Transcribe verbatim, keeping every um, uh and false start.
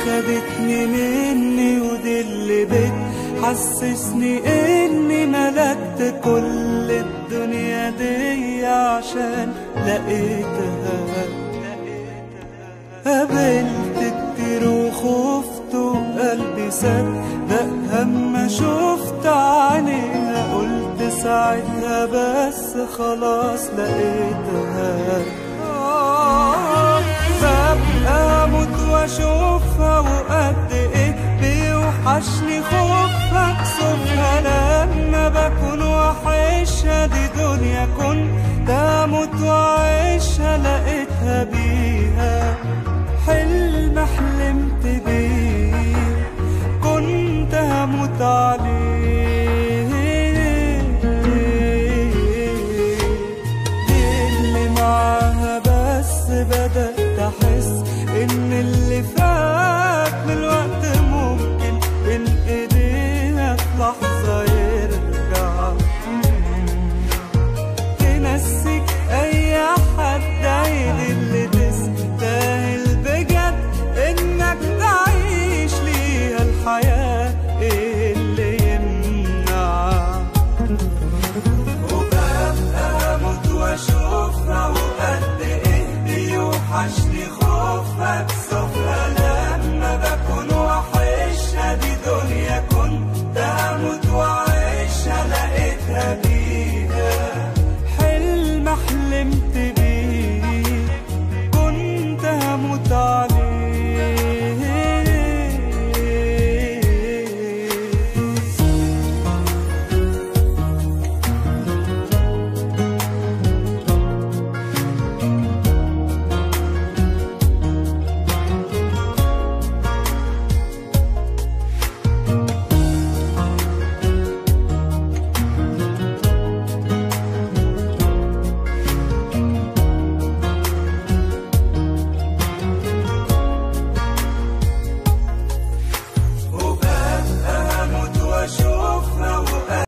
خدتني مني، ودي اللي بتحسسني اني ملكت كل الدنيا دي عشان لقيتها. قابلت كتير وخفت وقلبي صدق هما شفت عينيها، قلت ساعتها بس خلاص لقيتها. ببقى اموت واشوفها وقد ايه بيوحشني خوفها كسوفها، لما بكون وحشها دي دنيا كنت اموت واعيشها، لقيتها بيها حلم حلمت بيه كنت هموت عليه. دي اللي معاها بس بدأت أحس إن اللي فات من الوقت ممكن بين إيديها في لحظة يرجع، تنسيك أي حد عيد اللي تستاهل بجد إنك تعيش ليها الحياة اللي يمنع. وببقى أموت وأشوفها وقد إيه بيوحشني خوفها.